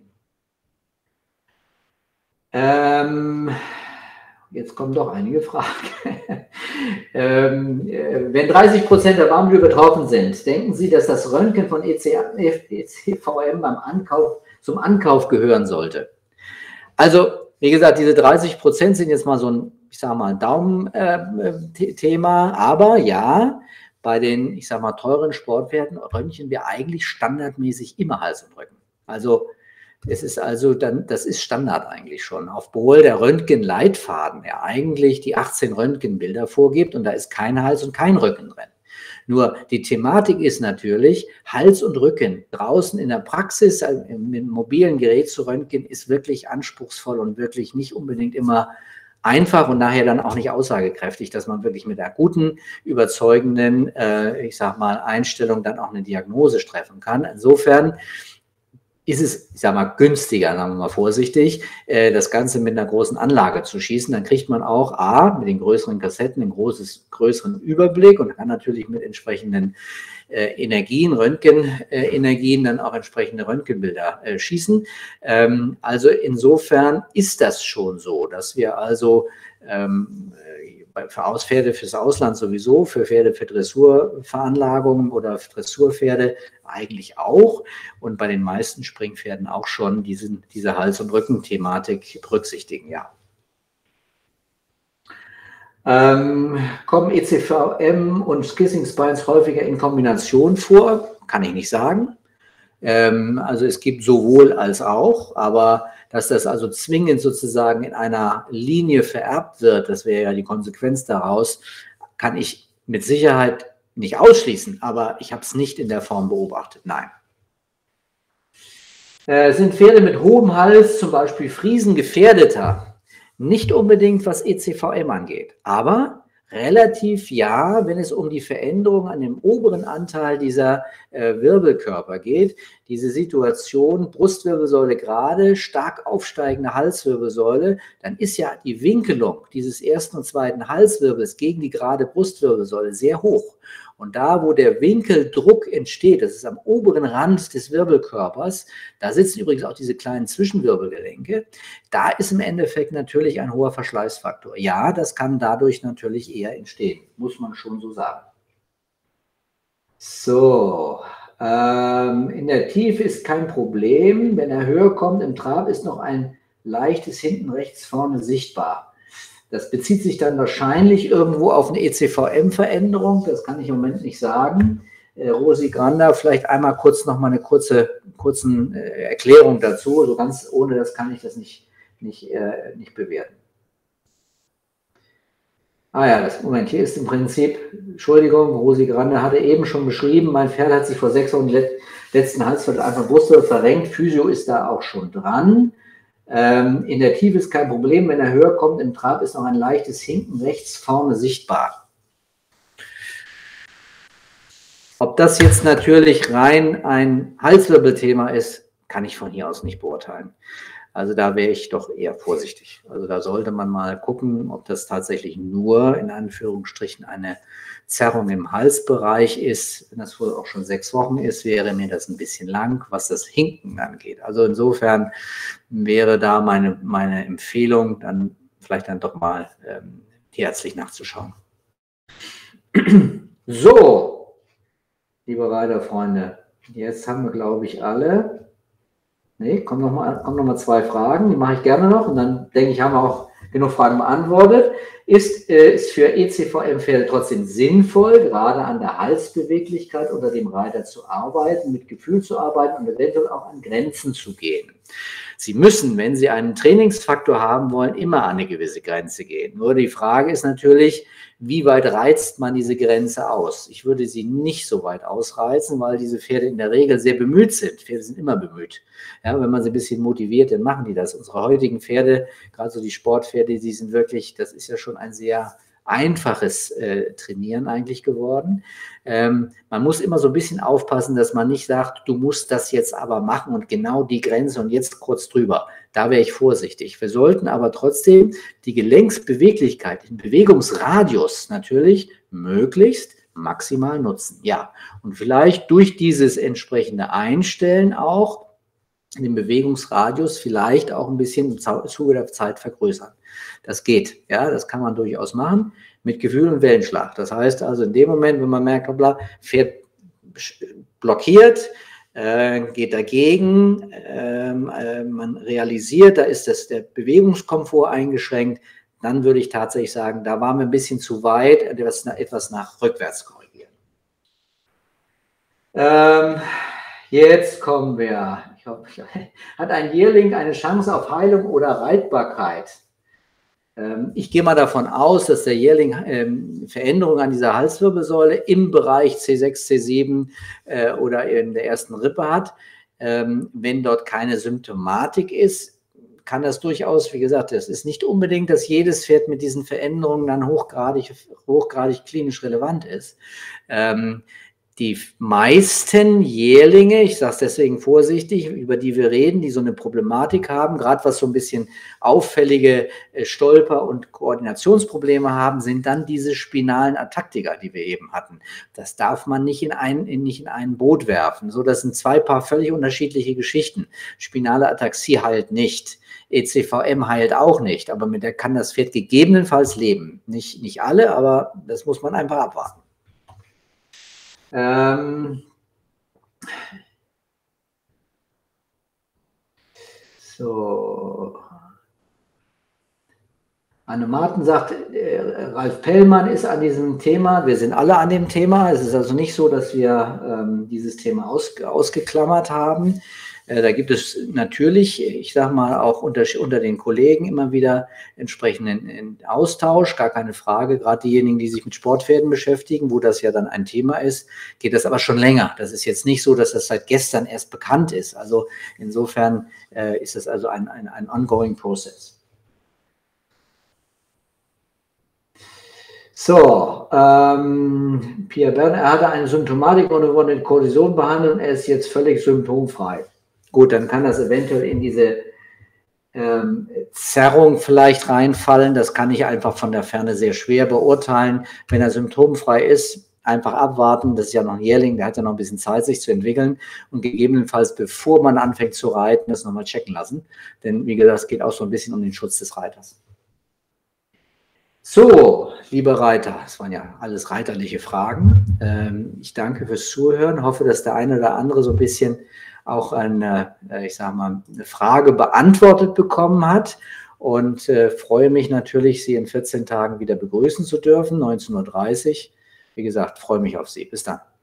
Ähm, jetzt kommen doch einige Fragen. ähm, wenn dreißig Prozent der Warmblüter betroffen sind, denken Sie, dass das Röntgen von E C V M beim Ankauf, zum Ankauf gehören sollte? Also, wie gesagt, diese dreißig Prozent sind jetzt mal so ein, ich sage mal, Daumen-Thema, aber ja, bei den, ich sage mal, teuren Sportpferden röntgen wir eigentlich standardmäßig immer Hals und Rücken. Also, es ist also dann, das ist Standard eigentlich schon, obwohl der Röntgenleitfaden ja eigentlich die achtzehn Röntgenbilder vorgibt und da ist kein Hals und kein Rücken drin. Nur die Thematik ist natürlich, Hals und Rücken draußen in der Praxis mit einem mobilen Gerät zu röntgen, ist wirklich anspruchsvoll und wirklich nicht unbedingt immer einfach und daher dann auch nicht aussagekräftig, dass man wirklich mit einer guten, überzeugenden, äh, ich sag mal, Einstellung dann auch eine Diagnose treffen kann. Insofern ist es, ich sage mal, günstiger, sagen wir mal vorsichtig, das Ganze mit einer großen Anlage zu schießen. Dann kriegt man auch A, mit den größeren Kassetten einen großes, größeren Überblick und kann natürlich mit entsprechenden äh, Energien, Röntgenenergien, dann auch entsprechende Röntgenbilder äh, schießen. Ähm, also insofern ist das schon so, dass wir also ähm, für Auspferde fürs Ausland sowieso, für Pferde für Dressurveranlagungen oder Dressurpferde eigentlich auch und bei den meisten Springpferden auch schon diesen, diese Hals- und Rückenthematik berücksichtigen, ja. Ähm, kommen E C V M und Kissing Spines häufiger in Kombination vor? Kann ich nicht sagen. Ähm, also es gibt sowohl als auch, aber dass das also zwingend sozusagen in einer Linie vererbt wird, das wäre ja die Konsequenz daraus, kann ich mit Sicherheit nicht ausschließen, aber ich habe es nicht in der Form beobachtet, nein. Äh, sind Pferde mit hohem Hals, zum Beispiel Friesen, gefährdeter? Nicht unbedingt, was E C V M angeht, aber relativ ja, wenn es um die Veränderung an dem oberen Anteil dieser äh, Wirbelkörper geht. Diese Situation, Brustwirbelsäule gerade, stark aufsteigende Halswirbelsäule, dann ist ja die Winkelung dieses ersten und zweiten Halswirbels gegen die gerade Brustwirbelsäule sehr hoch. Und da, wo der Winkeldruck entsteht, das ist am oberen Rand des Wirbelkörpers, da sitzen übrigens auch diese kleinen Zwischenwirbelgelenke, da ist im Endeffekt natürlich ein hoher Verschleißfaktor. Ja, das kann dadurch natürlich eher entstehen, muss man schon so sagen. So, ähm, in der Tiefe ist kein Problem. Wenn er höher kommt im Trab, ist noch ein leichtes hinten rechts vorne sichtbar. Das bezieht sich dann wahrscheinlich irgendwo auf eine E C V M-Veränderung. Das kann ich im Moment nicht sagen. Äh, Rosi Granda, vielleicht einmal kurz noch mal eine kurze kurzen, äh, Erklärung dazu. So ganz ohne das kann ich das nicht, nicht, äh, nicht bewerten. Ah ja, das Moment, hier ist im Prinzip, Entschuldigung, Rosi Grande hatte eben schon beschrieben, mein Pferd hat sich vor sechs Wochen let, letzten Halswirbel einfach Brustwirbel verrenkt. Physio ist da auch schon dran. Ähm, in der Tiefe ist kein Problem, wenn er höher kommt, im Trab ist noch ein leichtes hinten rechts vorne sichtbar. Ob das jetzt natürlich rein ein Halswirbelthema ist, kann ich von hier aus nicht beurteilen. Also da wäre ich doch eher vorsichtig. Also da sollte man mal gucken, ob das tatsächlich nur in Anführungsstrichen eine Zerrung im Halsbereich ist. Wenn das wohl auch schon sechs Wochen ist, wäre mir das ein bisschen lang, was das Hinken angeht. Also insofern wäre da meine, meine Empfehlung, dann vielleicht dann doch mal ähm, tierärztlich nachzuschauen. So, liebe Reiterfreunde, jetzt haben wir, glaube ich, alle. Nee, kommen noch mal, kommen noch mal zwei Fragen, die mache ich gerne noch und dann denke ich, haben wir auch genug Fragen beantwortet. Ist, äh, ist für E C V M-Pferde trotzdem sinnvoll, gerade an der Halsbeweglichkeit unter dem Reiter zu arbeiten, mit Gefühl zu arbeiten und eventuell auch an Grenzen zu gehen? Sie müssen, wenn Sie einen Trainingsfaktor haben wollen, immer an eine gewisse Grenze gehen. Nur die Frage ist natürlich, wie weit reizt man diese Grenze aus? Ich würde sie nicht so weit ausreizen, weil diese Pferde in der Regel sehr bemüht sind. Pferde sind immer bemüht. Ja, wenn man sie ein bisschen motiviert, dann machen die das. Unsere heutigen Pferde, gerade so die Sportpferde, die sind wirklich, das ist ja schon ein sehr einfaches äh, Trainieren eigentlich geworden. Ähm, man muss immer so ein bisschen aufpassen, dass man nicht sagt, du musst das jetzt aber machen und genau die Grenze und jetzt kurz drüber. Da wäre ich vorsichtig. Wir sollten aber trotzdem die Gelenksbeweglichkeit, den Bewegungsradius natürlich möglichst maximal nutzen. Ja, und vielleicht durch dieses entsprechende Einstellen auch den Bewegungsradius vielleicht auch ein bisschen im Zuge der Zeit vergrößern. Das geht, ja, das kann man durchaus machen mit Gefühl und Wellenschlag. Das heißt also in dem Moment, wenn man merkt, hoppla, Pferd blockiert, äh, geht dagegen, äh, äh, man realisiert, da ist das, der Bewegungskomfort eingeschränkt, dann würde ich tatsächlich sagen, da waren wir ein bisschen zu weit, etwas, etwas nach rückwärts korrigieren. Ähm, jetzt kommen wir. Ich hoffe, hat ein Jährling eine Chance auf Heilung oder Reitbarkeit? Ähm, ich gehe mal davon aus, dass der Jährling ähm, Veränderungen an dieser Halswirbelsäule im Bereich C sechs, C sieben äh, oder in der ersten Rippe hat. Ähm, wenn dort keine Symptomatik ist, kann das durchaus, wie gesagt, es ist nicht unbedingt, dass jedes Pferd mit diesen Veränderungen dann hochgradig, hochgradig klinisch relevant ist. Ähm, die meisten Jährlinge, ich sage es deswegen vorsichtig, über die wir reden, die so eine Problematik haben, gerade was so ein bisschen auffällige Stolper- und Koordinationsprobleme haben, sind dann diese spinalen Ataktiker, die wir eben hatten. Das darf man nicht in ein, in, nicht in ein Boot werfen. So, das sind zwei paar völlig unterschiedliche Geschichten. Spinale Ataxie heilt nicht. E C V M heilt auch nicht, aber mit der kann das Pferd gegebenenfalls leben. Nicht, nicht alle, aber das muss man einfach abwarten. Ähm, so. Anne Marten sagt, äh, Ralf Pellmann ist an diesem Thema, wir sind alle an dem Thema. Es ist also nicht so, dass wir ähm, dieses Thema aus, ausgeklammert haben. Äh, da gibt es natürlich, ich sage mal, auch unter, unter den Kollegen immer wieder entsprechenden Austausch, gar keine Frage. Gerade diejenigen, die sich mit Sportpferden beschäftigen, wo das ja dann ein Thema ist, geht das aber schon länger. Das ist jetzt nicht so, dass das seit gestern erst bekannt ist. Also insofern äh, ist das also ein, ein, ein ongoing process. So, ähm, Pierre Berner, er hatte eine Symptomatik und wurde mit Cortison behandelt und er ist jetzt völlig symptomfrei. Gut, dann kann das eventuell in diese ähm, Zerrung vielleicht reinfallen. Das kann ich einfach von der Ferne sehr schwer beurteilen. Wenn er symptomfrei ist, einfach abwarten. Das ist ja noch ein Jährling, der hat ja noch ein bisschen Zeit, sich zu entwickeln und gegebenenfalls, bevor man anfängt zu reiten, das nochmal checken lassen. Denn wie gesagt, es geht auch so ein bisschen um den Schutz des Reiters. So, liebe Reiter, das waren ja alles reiterliche Fragen. Ähm, ich danke fürs Zuhören, hoffe, dass der eine oder andere so ein bisschen auch eine, ich sage mal, eine Frage beantwortet bekommen hat und äh, freue mich natürlich, Sie in vierzehn Tagen wieder begrüßen zu dürfen, neunzehn Uhr dreißig. Wie gesagt, freue mich auf Sie. Bis dann.